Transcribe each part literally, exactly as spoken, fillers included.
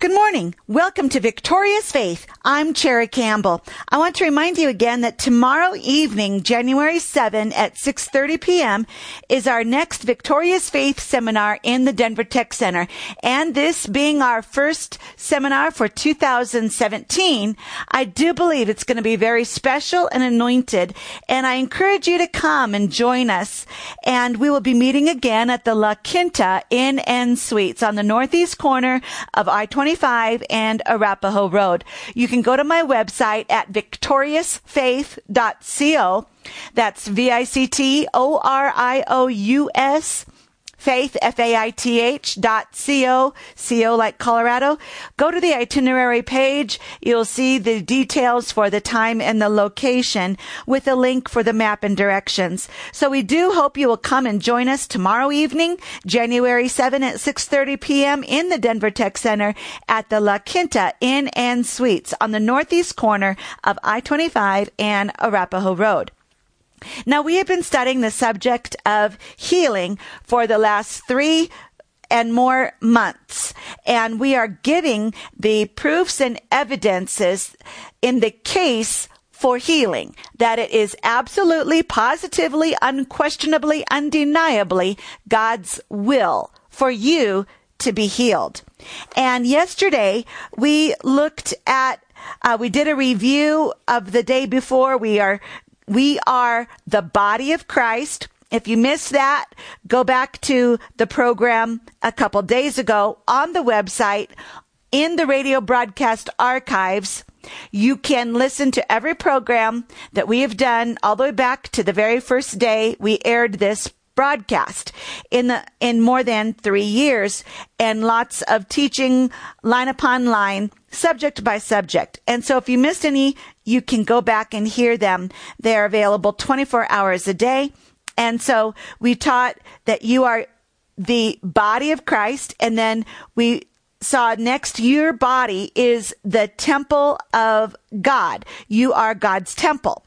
Good morning. Welcome to Victorious Faith. I'm Cherry Campbell. I want to remind you again that tomorrow evening, January seventh at six thirty p.m. is our next Victorious Faith seminar in the Denver Tech Center. And this being our first seminar for two thousand seventeen, I do believe it's going to be very special and anointed. And I encourage you to come and join us. And we will be meeting again at the La Quinta Inn and Suites on the northeast corner of I twenty-five and Arapahoe Road. You can go to my website at victorious faith dot co. That's V I C T O R I O U S, faith, F A I T H dot C-O, C-O like Colorado. Go to the itinerary page. You'll see the details for the time and the location with a link for the map and directions. So we do hope you will come and join us tomorrow evening, January seventh at six thirty p.m. in the Denver Tech Center at the La Quinta Inn and Suites on the northeast corner of I twenty-five and Arapahoe Road. Now, we have been studying the subject of healing for the last three and more months, and we are giving the proofs and evidences in the case for healing, that it is absolutely, positively, unquestionably, undeniably God's will for you to be healed. And yesterday, we looked at, uh, we did a review of the day before. We are We are the body of Christ. If you missed that, go back to the program a couple days ago on the website in the radio broadcast archives. You can listen to every program that we have done all the way back to the very first day we aired this broadcast in the in more than three years, and lots of teaching line upon line, subject by subject. And so if you missed any, you can go back and hear them. They're available twenty-four hours a day. And so we taught that you are the body of Christ, and then we saw next, your body is the temple of God. You are God's temple.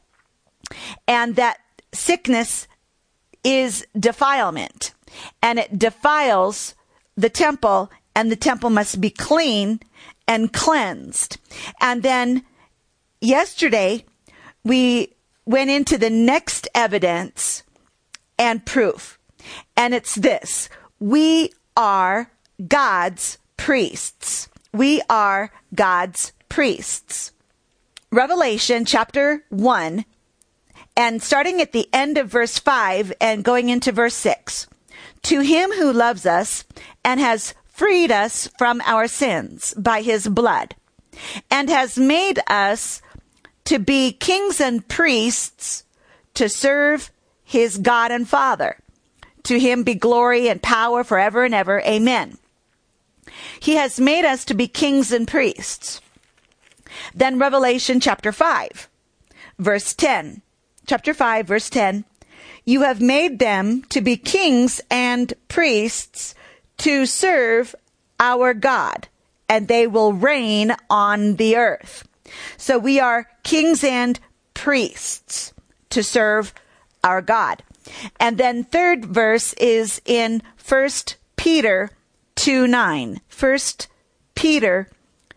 And that sickness is defilement, and it defiles the temple, and the temple must be clean and cleansed. And then yesterday, we went into the next evidence and proof, and it's this: we are God's priests. We are God's priests. Revelation chapter one, and starting at the end of verse five and going into verse six. To him who loves us and has freed us from our sins by his blood, and has made us to be kings and priests to serve his God and Father. To him be glory and power forever and ever. Amen. He has made us to be kings and priests. Then Revelation chapter five, verse ten. Chapter five, verse ten, you have made them to be kings and priests to serve our God, and they will reign on the earth. So we are kings and priests to serve our God. And then third verse is in First Peter two nine. First Peter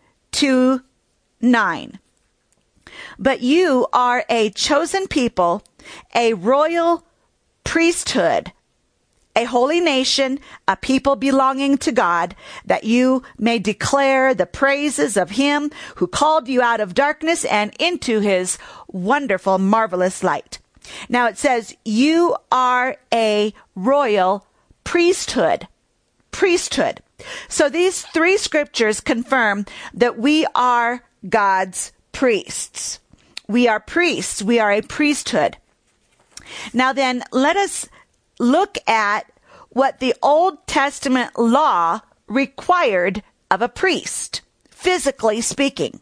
two nine. But you are a chosen people, a royal priesthood, a holy nation, a people belonging to God, that you may declare the praises of him who called you out of darkness and into his wonderful, marvelous light. Now it says you are a royal priesthood. Priesthood. So these three scriptures confirm that we are God's priests. We are priests. We are a priesthood. Now then, let us look at what the Old Testament law required of a priest, physically speaking.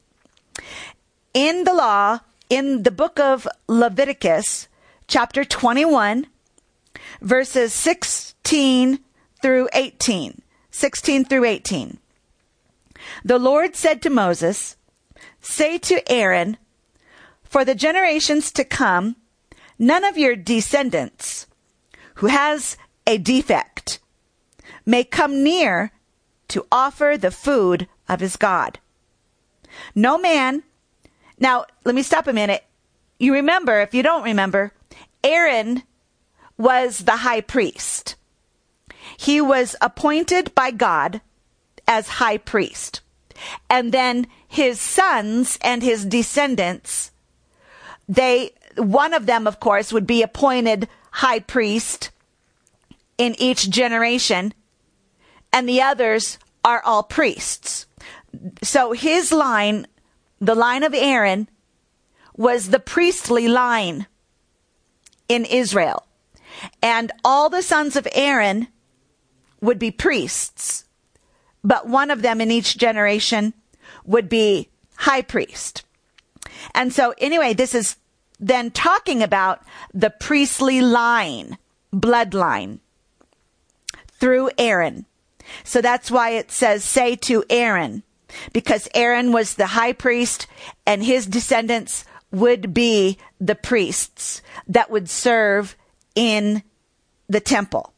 In the law, in the book of Leviticus, chapter twenty-one, verses sixteen through eighteen. sixteen through eighteen. The Lord said to Moses, say to Aaron, for the generations to come, none of your descendants who has a defect may come near to offer the food of his God. No man. Now, let me stop a minute. You remember, if you don't remember, Aaron was the high priest. He was appointed by God as high priest. And then his sons and his descendants, they, one of them, of course, would be appointed high priest in each generation, and the others are all priests. So his line, the line of Aaron, was the priestly line in Israel. And all the sons of Aaron would be priests, but one of them in each generation would be high priest. And so anyway, this is then talking about the priestly line, bloodline, through Aaron. So that's why it says, say to Aaron, because Aaron was the high priest and his descendants would be the priests that would serve in the temple.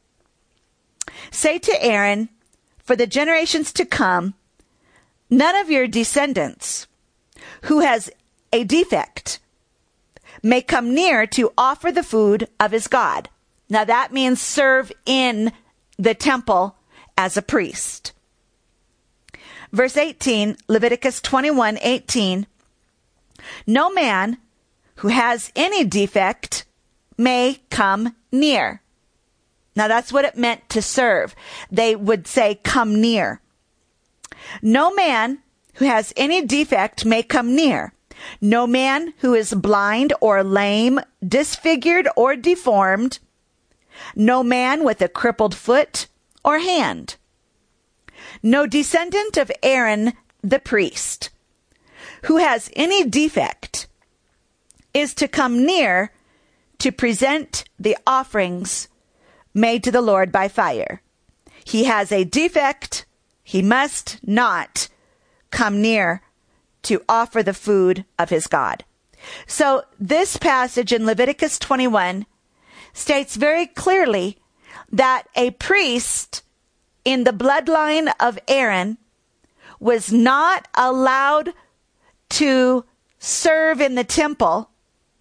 Say to Aaron, for the generations to come, none of your descendants who has a defect may come near to offer the food of his God. Now that means serve in the temple as a priest. Verse eighteen, Leviticus twenty-one eighteen. No man who has any defect may come near. Now that's what it meant to serve. They would say, come near. No man who has any defect may come near. No man who is blind or lame, disfigured or deformed. No man with a crippled foot or hand. No descendant of Aaron the priest who has any defect is to come near to present the offerings made to the Lord by fire. He has a defect. He must not come near to offer the food of his God. So this passage in Leviticus twenty-one states very clearly that a priest in the bloodline of Aaron was not allowed to serve in the temple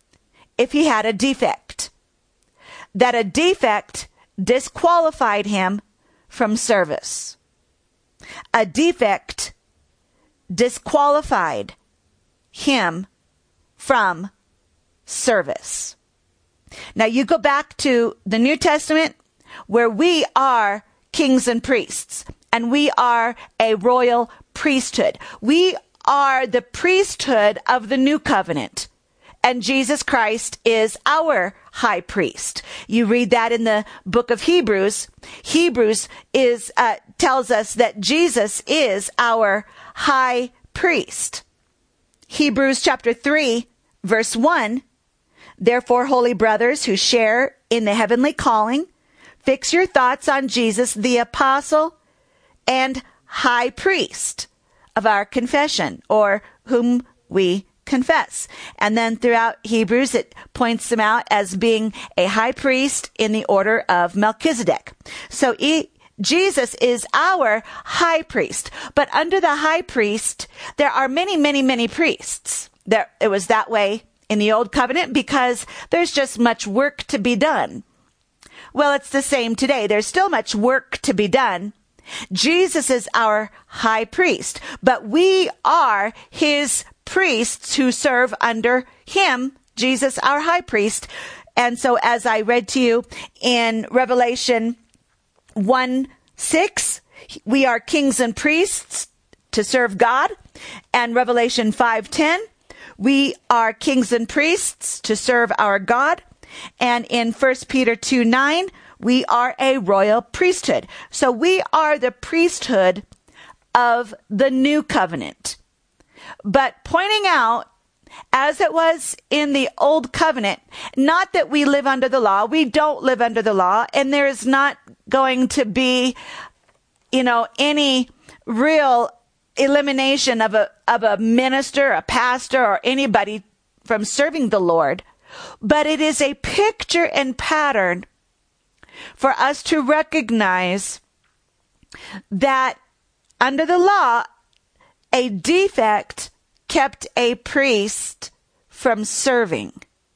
if he had a defect. That a defect disqualified him from service. A defect disqualified him from service. Now you go back to the New Testament where we are kings and priests, and we are a royal priesthood. We are the priesthood of the new covenant, and Jesus Christ is our high priest. You read that in the book of Hebrews. Hebrews is uh, tells us that Jesus is our high priest. Hebrews chapter three, verse one. Therefore, holy brothers who share in the heavenly calling, fix your thoughts on Jesus, the apostle and high priest of our confession, or whom we confess. And then throughout Hebrews, it points him out as being a high priest in the order of Melchizedek. So he, Jesus is our high priest. But under the high priest, there are many, many, many priests. There, it was that way in the old covenant because there's just much work to be done. Well, it's the same today. There's still much work to be done. Jesus is our high priest, but we are his priests who serve under him, Jesus, our high priest. And so as I read to you in Revelation one six, we are kings and priests to serve God. And Revelation five ten, we are kings and priests to serve our God. And in First Peter two nine, we are a royal priesthood. So we are the priesthood of the new covenant. But pointing out, as it was in the old covenant, not that we live under the law. We don't live under the law. And there is not going to be, you know, any real elimination of a, of a minister, a pastor, or anybody from serving the Lord. But it is a picture and pattern for us to recognize that under the law, a defect kept a priest from serving.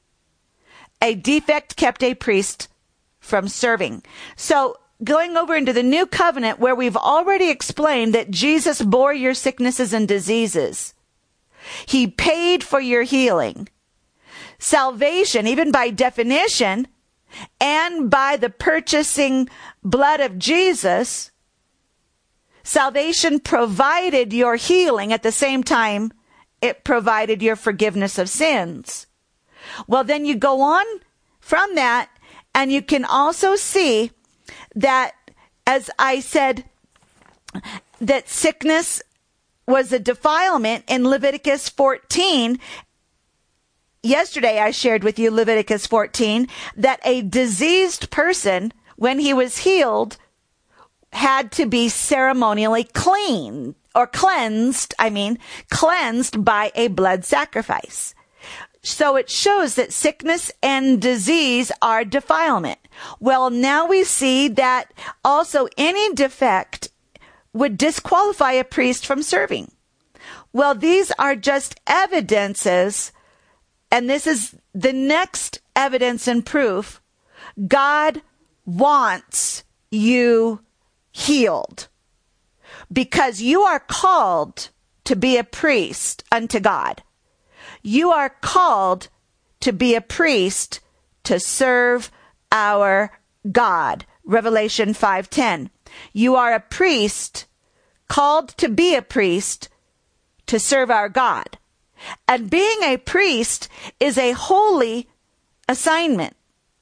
A defect kept a priest from serving. So going over into the new covenant, where we've already explained that Jesus bore your sicknesses and diseases. He paid for your healing. Salvation, even by definition, and by the purchasing blood of Jesus, salvation provided your healing. At the same time, it provided your forgiveness of sins. Well, then you go on from that, and you can also see that, as I said, that sickness was a defilement in Leviticus fourteen. Yesterday I shared with you Leviticus fourteen, that a diseased person, when he was healed, had to be ceremonially clean, or cleansed, I mean, cleansed by a blood sacrifice. So it shows that sickness and disease are defilement. Well, now we see that also any defect would disqualify a priest from serving. Well, these are just evidences, and this is the next evidence and proof. God wants you healed, because you are called to be a priest unto God. You are called to be a priest to serve our God. Revelation five ten. You are a priest, called to be a priest to serve our God. And being a priest is a holy assignment.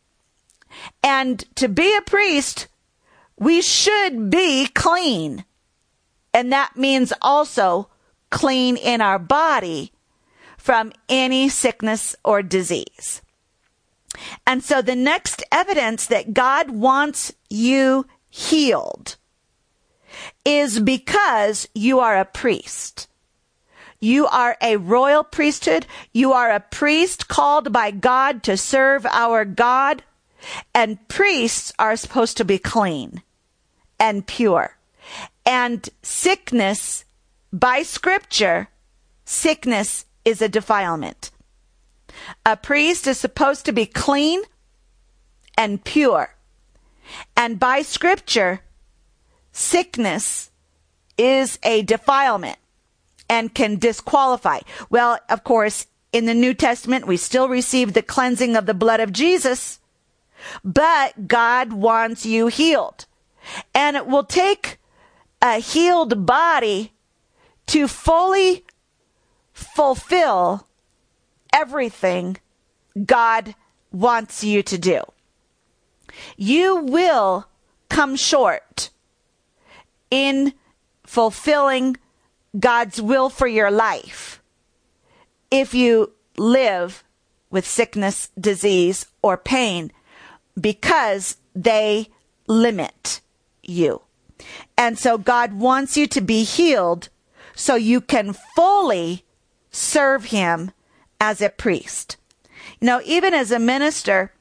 And to be a priest, we should be clean. And that means also clean in our body from any sickness or disease. And so the next evidence that God wants you healed is because you are a priest. You are a royal priesthood. You are a priest called by God to serve our God. And priests are supposed to be clean and pure. And sickness, by Scripture, sickness is a defilement. A priest is supposed to be clean and pure. And by Scripture, sickness is a defilement and can disqualify. Well, of course, in the New Testament, we still receive the cleansing of the blood of Jesus, but God wants you healed. And it will take a healed body to fully fulfill everything God wants you to do. You will come short in fulfilling God's will for your life if you live with sickness, disease, or pain, because they limit you. And so God wants you to be healed so you can fully serve Him as a priest. You know, even as a minister,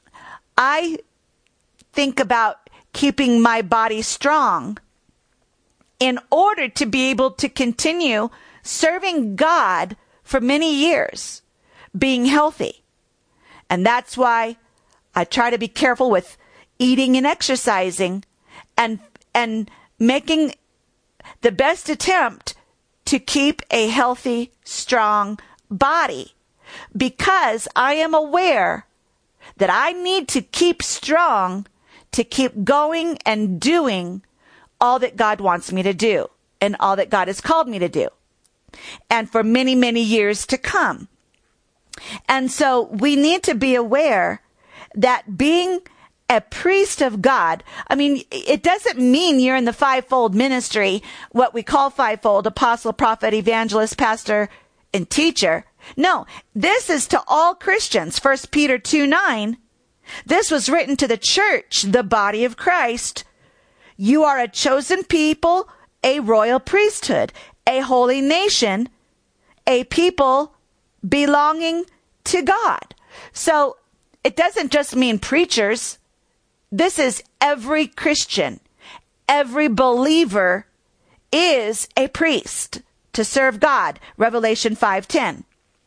I think about keeping my body strong in order to be able to continue serving God for many years, being healthy. And that's why I try to be careful with eating and exercising, and and making the best attempt to keep a healthy, strong body, because I am aware that I need to keep strong to keep going and doing all that God wants me to do and all that God has called me to do, and for many, many years to come. And so we need to be aware that being a priest of God, I mean, it doesn't mean you're in the fivefold ministry, what we call fivefold: apostle, prophet, evangelist, pastor, and teacher. No, this is to all Christians. First Peter two nine. This was written to the church, the body of Christ. You are a chosen people, a royal priesthood, a holy nation, a people belonging to God. So it doesn't just mean preachers. This is every Christian, every believer is a priest to serve God, Revelation five ten.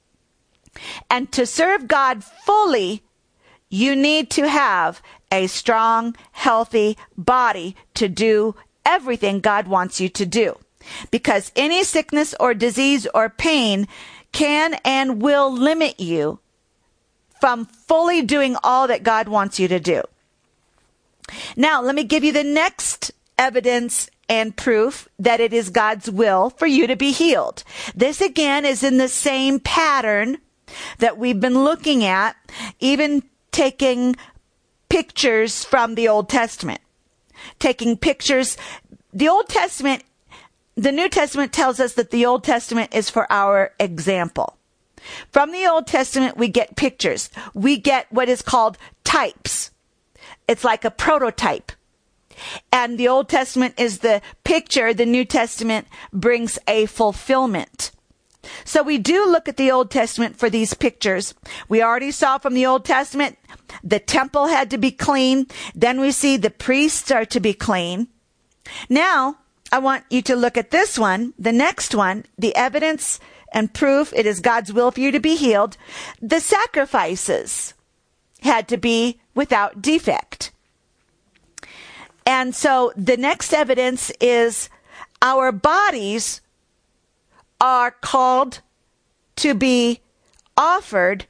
And to serve God fully, you need to have a strong, healthy body to do everything God wants you to do. Because any sickness or disease or pain can and will limit you from fully doing all that God wants you to do. Now, let me give you the next evidence and proof that it is God's will for you to be healed. This again is in the same pattern that we've been looking at, even taking pictures from the Old Testament. Taking pictures. The Old Testament, the New Testament tells us that the Old Testament is for our example. From the Old Testament, we get pictures. We get what is called types. It's like a prototype. And the Old Testament is the picture. The New Testament brings a fulfillment. So we do look at the Old Testament for these pictures. We already saw from the Old Testament, the temple had to be clean. Then we see the priests are to be clean. Now, I want you to look at this one, the next one, the evidence and proof it is God's will for you to be healed. The sacrifices had to be without defect. And so the next evidence is our bodies are called to be offered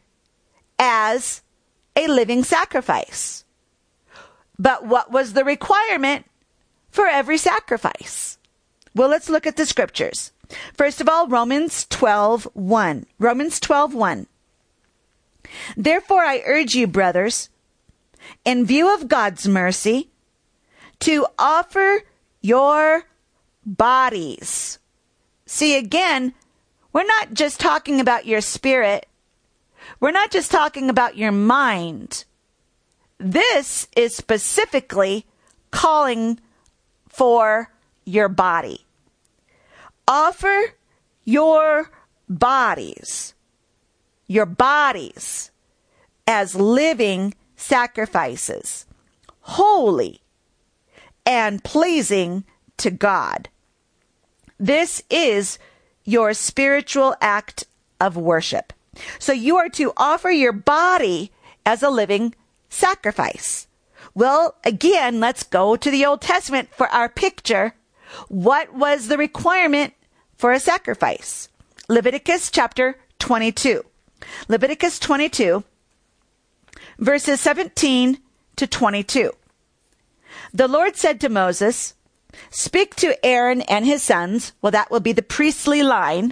as a living sacrifice. But what was the requirement for every sacrifice? Well, let's look at the scriptures. First of all, Romans twelve one. Romans twelve one. Therefore, I urge you, brothers, in view of God's mercy, to offer your bodies. See, again, we're not just talking about your spirit. We're not just talking about your mind. This is specifically calling for your body. Offer your bodies, your bodies as living sacrifices, holy and pleasing to God. This is your spiritual act of worship. So you are to offer your body as a living sacrifice. Well, again, let's go to the Old Testament for our picture. What was the requirement for a sacrifice? Leviticus chapter twenty-two. Leviticus twenty-two, verses seventeen to twenty-two. The Lord said to Moses, speak to Aaron and his sons, well, that will be the priestly line,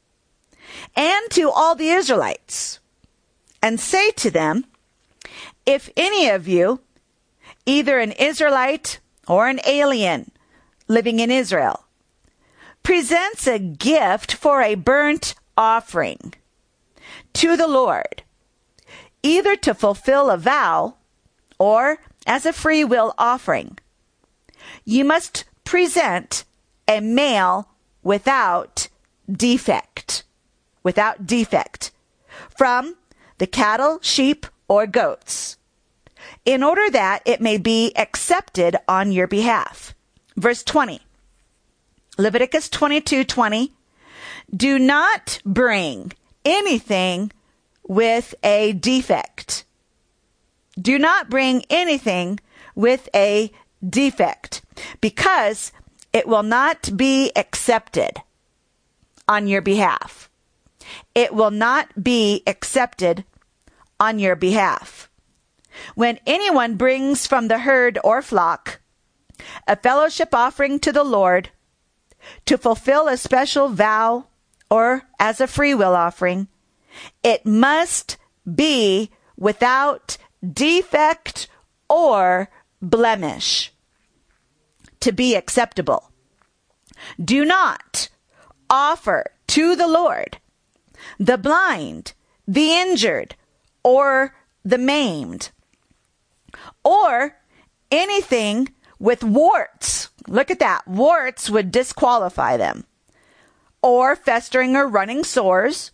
and to all the Israelites, and say to them, if any of you, either an Israelite or an alien living in Israel, presents a gift for a burnt offering to the Lord, either to fulfill a vow or as a free will offering, you must present a male without defect, without defect, from the cattle, sheep, or goats, in order that it may be accepted on your behalf. Verse twenty, Leviticus twenty-two twenty, do not bring anything with a defect. Do not bring anything with a defect, because it will not be accepted on your behalf. It will not be accepted on your behalf. When anyone brings from the herd or flock a fellowship offering to the Lord to fulfill a special vow or as a free will offering, it must be without defect or blemish to be acceptable. Do not offer to the Lord the blind, the injured, or the maimed, or anything with warts. Look at that. Warts would disqualify them. Or festering or running sores.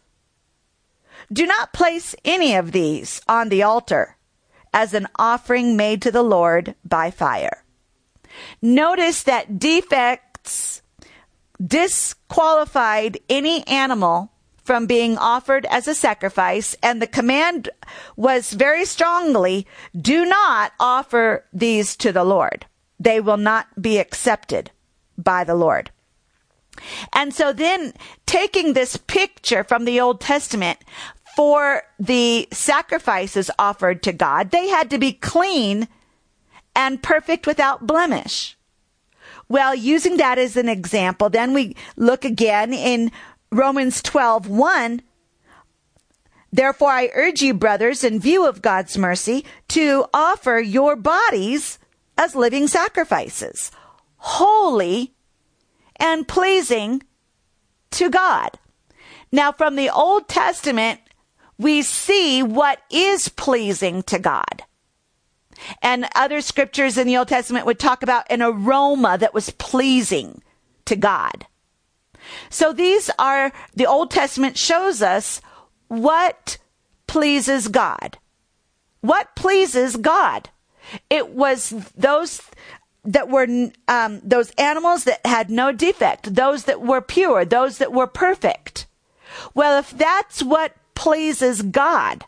Do not place any of these on the altar as an offering made to the Lord by fire. Notice that defects disqualified any animal from being offered as a sacrifice, and the command was very strongly, do not offer these to the Lord. They will not be accepted by the Lord. And so then, taking this picture from the Old Testament for the sacrifices offered to God, they had to be clean and perfect without blemish. Well, using that as an example, then we look again in Romans twelve one. Therefore, I urge you, brothers, in view of God's mercy, to offer your bodies as living sacrifices, holy and pleasing to God. Now, from the Old Testament, we see what is pleasing to God. And other scriptures in the Old Testament would talk about an aroma that was pleasing to God. So these are, the Old Testament shows us what pleases God. What pleases God? It was those that were, um, those animals that had no defect, those that were pure, those that were perfect. Well, if that's what pleases God,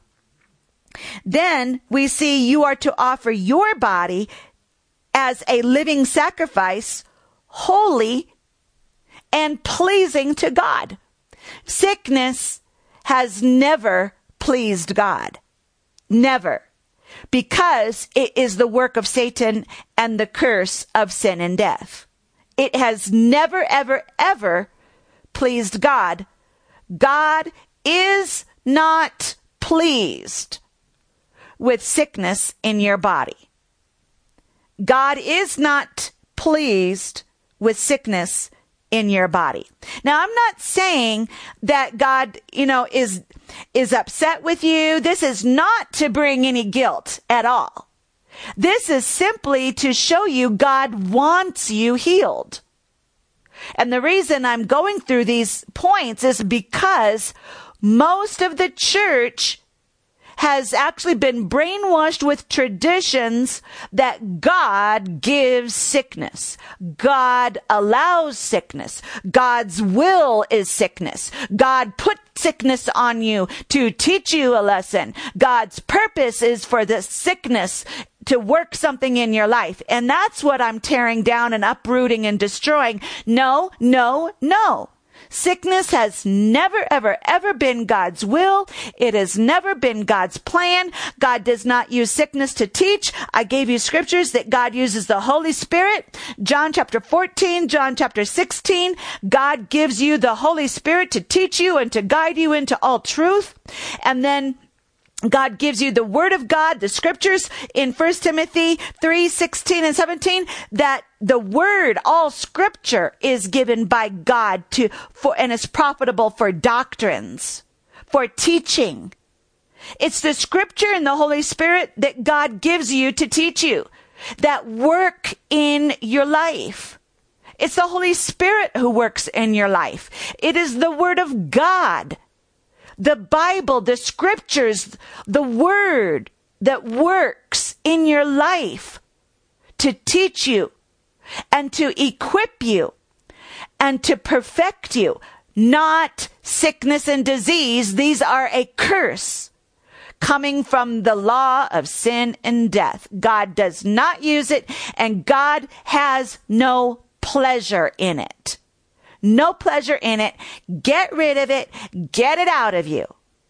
then we see you are to offer your body as a living sacrifice, holy and pleasing to God. Sickness has never pleased God. Never. Because it is the work of Satan and the curse of sin and death. It has never, ever, ever pleased God. God is not pleased with sickness in your body. God is not pleased with sickness in your body. Now, I'm not saying that God, you know, is, is upset with you. This is not to bring any guilt at all. This is simply to show you God wants you healed. And the reason I'm going through these points is because most of the church has actually been brainwashed with traditions that God gives sickness. God allows sickness. God's will is sickness. God put sickness on you to teach you a lesson. God's purpose is for the sickness to work something in your life. And that's what I'm tearing down and uprooting and destroying. No, no, no. Sickness has never, ever, ever been God's will. It has never been God's plan. God does not use sickness to teach. I gave you scriptures that God uses the Holy Spirit. John chapter fourteen, John chapter sixteen. God gives you the Holy Spirit to teach you and to guide you into all truth. And then God gives you the Word of God, the scriptures in First Timothy three, sixteen and seventeen, that the Word, all scripture is given by God to, for, and is profitable for doctrines, for teaching. It's the scripture and the Holy Spirit that God gives you to teach you, that work in your life. It's the Holy Spirit who works in your life. It is the Word of God, the Bible, the scriptures, the Word that works in your life to teach you and to equip you and to perfect you. Not sickness and disease. These are a curse coming from the law of sin and death. God does not use it, and God has no pleasure in it. No pleasure in it. Get rid of it. Get it out of you.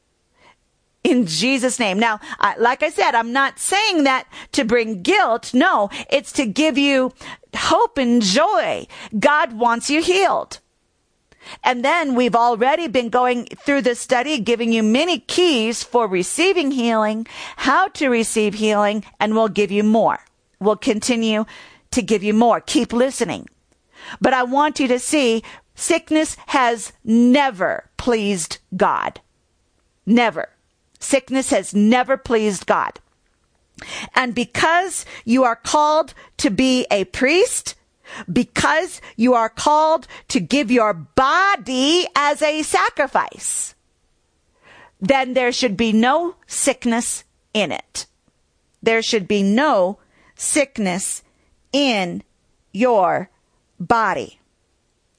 In Jesus' name. Now, uh, like I said, I'm not saying that to bring guilt. No, it's to give you hope and joy. God wants you healed. And then we've already been going through this study, giving you many keys for receiving healing, how to receive healing, and we'll give you more. We'll continue to give you more. Keep listening. But I want you to see, sickness has never pleased God. Never. Sickness has never pleased God. And because you are called to be a priest, because you are called to give your body as a sacrifice, then there should be no sickness in it. There should be no sickness in your body.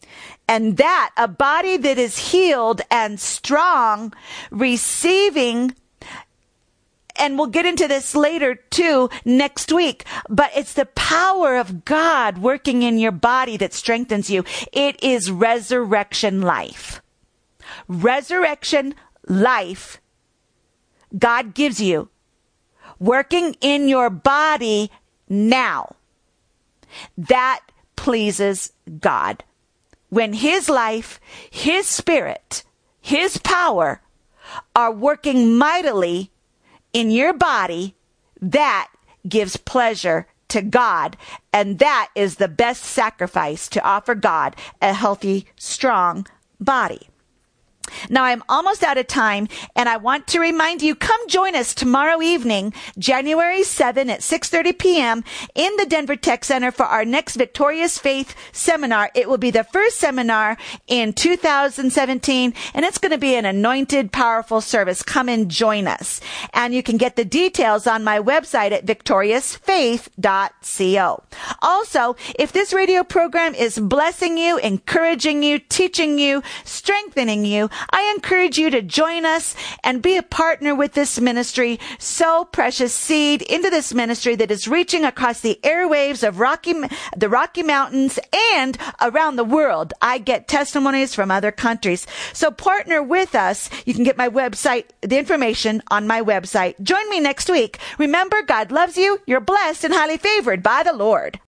And that, a body that is healed and strong, receiving, and we'll get into this later too next week, but it's the power of God working in your body that strengthens you. It is resurrection life. Resurrection life God gives you, working in your body now. That pleases God. When His life, His Spirit, His power are working mightily in your body, that gives pleasure to God. And that is the best sacrifice to offer God, a healthy, strong body. Now, I'm almost out of time, and I want to remind you, come join us tomorrow evening, January seventh at six thirty p.m. in the Denver Tech Center for our next Victorious Faith seminar. It will be the first seminar in two thousand seventeen, and it's going to be an anointed, powerful service. Come and join us. And you can get the details on my website at victorious faith dot co. Also, if this radio program is blessing you, encouraging you, teaching you, strengthening you, I encourage you to join us and be a partner with this ministry. Sow precious seed into this ministry that is reaching across the airwaves of Rocky, the Rocky Mountains and around the world. I get testimonies from other countries. So partner with us. You can get my website, the information on my website. Join me next week. Remember, God loves you. You're blessed and highly favored by the Lord.